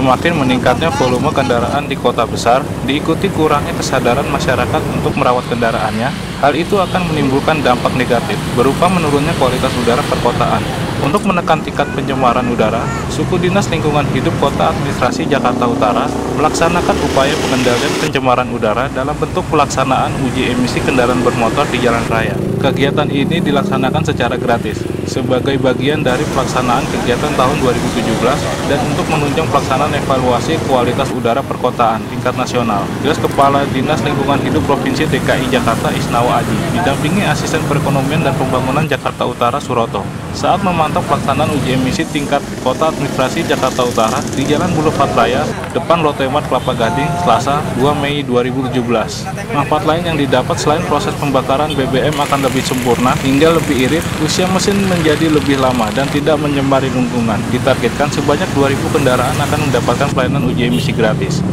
Semakin meningkatnya volume kendaraan di kota besar, diikuti kurangnya kesadaran masyarakat untuk merawat kendaraannya, hal itu akan menimbulkan dampak negatif, berupa menurunnya kualitas udara perkotaan. Untuk menekan tingkat pencemaran udara, Suku Dinas Lingkungan Hidup Kota Administrasi Jakarta Utara melaksanakan upaya pengendalian pencemaran udara dalam bentuk pelaksanaan uji emisi kendaraan bermotor di jalan raya. Kegiatan ini dilaksanakan secara gratis, sebagai bagian dari pelaksanaan kegiatan tahun 2017 dan untuk menunjang pelaksanaan evaluasi kualitas udara perkotaan tingkat nasional. Jelas Kepala Dinas Lingkungan Hidup Provinsi DKI Jakarta Isnawa Aji didampingi Asisten Perekonomian dan Pembangunan Jakarta Utara Suroto saat memantau pelaksanaan uji emisi tingkat Kota Administrasi Jakarta Utara di Jalan Boulevard Raya depan Lotemat Kelapa Gading, Selasa 2 Mei 2017. Manfaat lain yang didapat selain proses pembakaran BBM akan lebih sempurna hingga lebih irit, usia mesin menjadi lebih lama dan tidak menyemari lingkungan. Ditargetkan sebanyak 2.000 kendaraan akan mendapatkan pelayanan uji emisi gratis.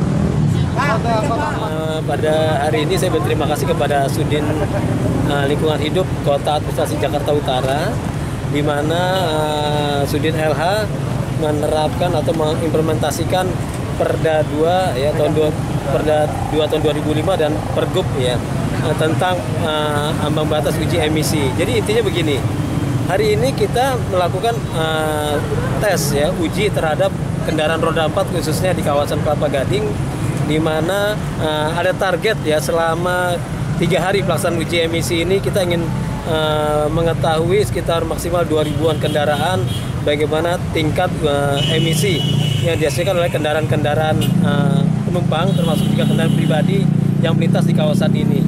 Pada hari ini saya berterima kasih kepada Sudin Lingkungan Hidup Kota Administrasi Jakarta Utara, di mana Sudin LH menerapkan atau mengimplementasikan Perda 2 ya Perda 2 tahun 2005 dan Pergub ya tentang ambang batas uji emisi. Jadi intinya begini. Hari ini kita melakukan tes ya uji terhadap kendaraan roda 4 khususnya di kawasan Kelapa Gading, di mana ada target ya selama 3 hari pelaksanaan uji emisi ini kita ingin mengetahui sekitar maksimal 2.000-an kendaraan bagaimana tingkat emisi yang dihasilkan oleh kendaraan-kendaraan penumpang termasuk juga kendaraan pribadi yang melintas di kawasan ini.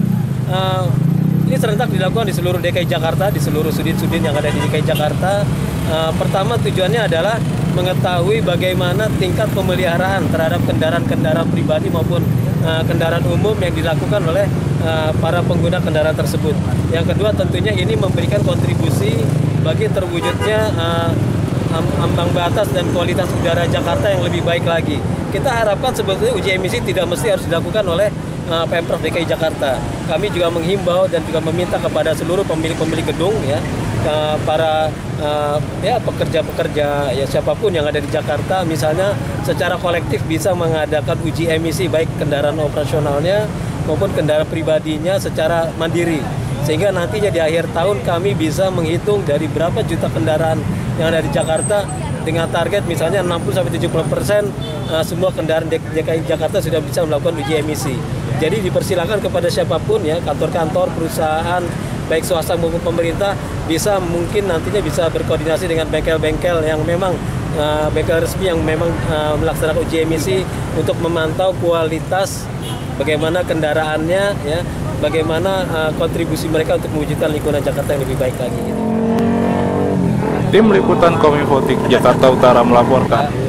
Ini serentak dilakukan di seluruh DKI Jakarta, di seluruh sudin-sudin yang ada di DKI Jakarta. Pertama tujuannya adalah mengetahui bagaimana tingkat pemeliharaan terhadap kendaraan-kendaraan pribadi maupun kendaraan umum yang dilakukan oleh para pengguna kendaraan tersebut. Yang kedua tentunya ini memberikan kontribusi bagi terwujudnya ambang batas dan kualitas udara Jakarta yang lebih baik lagi. Kita harapkan sebetulnya uji emisi tidak mesti harus dilakukan oleh Pemprov DKI Jakarta. Kami juga menghimbau dan juga meminta kepada seluruh pemilik-pemilik gedung ya, para pekerja-pekerja ya siapapun yang ada di Jakarta misalnya secara kolektif bisa mengadakan uji emisi baik kendaraan operasionalnya maupun kendaraan pribadinya secara mandiri, sehingga nantinya di akhir tahun kami bisa menghitung dari berapa juta kendaraan yang ada di Jakarta dengan target misalnya 60-70% semua kendaraan DKI Jakarta sudah bisa melakukan uji emisi. Jadi dipersilakan kepada siapapun ya, kantor-kantor, perusahaan, baik swasta maupun pemerintah mungkin nantinya bisa berkoordinasi dengan bengkel-bengkel yang memang bengkel resmi yang memang melaksanakan uji emisi untuk memantau kualitas bagaimana kendaraannya ya, bagaimana kontribusi mereka untuk mewujudkan lingkungan Jakarta yang lebih baik lagi gitu. Tim Liputan Kominfo Jakarta Utara melaporkan.